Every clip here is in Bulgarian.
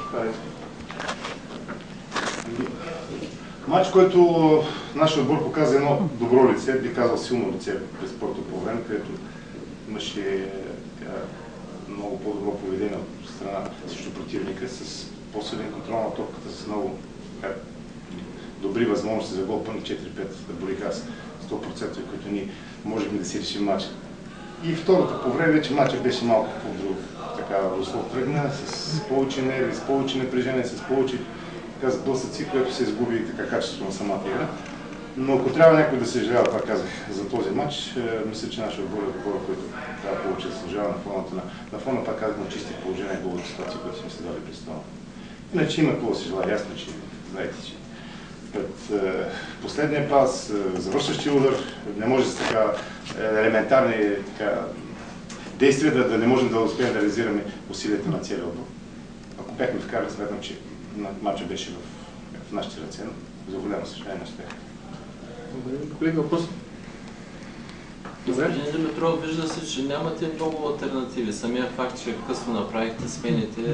Матч, който нашия отбор показа едно добро лице, би казал силно лице през първото по време, където имаше много по-добро поведение от страна срещу противника, с по-силен контрол на топката, с много добри възможности за гол, пълни 4-5 борика с 100%, които ние можехме да си решим матча. И второто по време вече матчът беше малко по-друг. Така русло тръгна, с повече нерви, с повече напрежение, с повече сблъсъци, което се изгуби така качество на самата игра. Но ако трябва някой да съжалява, това казах, за този матч, мисля, че нашия отбор е отбор, който трябва да получи да съжалява на фона, пак казах, на чисти положения и голата ситуация, която сме се дали през това. Иначе има какво да се желая. Ясно, че знаете, че пред последния пас, завършващия удар, не може с така елементарни действия да не можем да успеем да реализираме усилията на целия отбор. Ако бяхме вкарали, сметнам, че матчът беше в нашите ръце, но за голямо съжаление успех. Колега, въпрос? Господин Димитров, вижда се, че нямате много алтернативи. Самия факт, че късно направихте смените.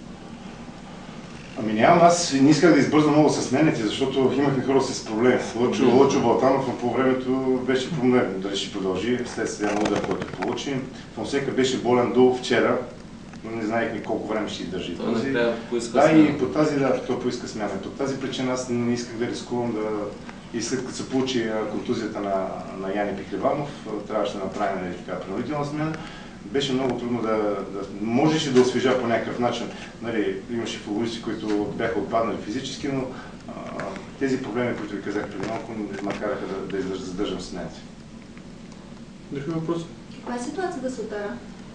Ами нямам, аз не исках да избързам много с смените, защото имахме хора с проблеми. Лъчо Балтанов по времето беше проблем дали ще продължи следствие на удар, който получи. Фонсека беше болен до вчера, но не знаехме колко време ще издържи. Да, и по тази, той поиска смяна. По тази причина аз не исках да рискувам и след като се получи контузията на Яни Пихлеванов, трябваше да направим принудителна смяна. Беше много трудно можеше да освежа по някакъв начин. Имаше футболисти, които бяха отпаднали физически, но тези проблеми, които ви казах преди малко, ме караха да задържам смените. Други въпрос? Каква е ситуацията с Отара?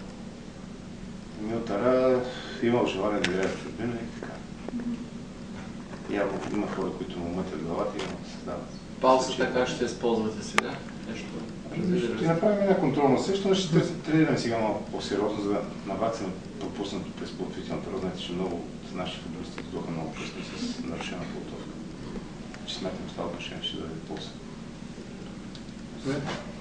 Отара имал желание да играе в чужбина и така. Явно има хора, които му мътят главата и му създават. Паузата как ще използвате сега? Ще направим една контролна среща, но ще тренираме сега малко по-сериозно, за да наваксаме пропуснато през подготвителната рода. Знаете, че много от нашите футболисти дойдоха много късно с нарушена подготовка. Че смятам, в това отношение ще даде полза.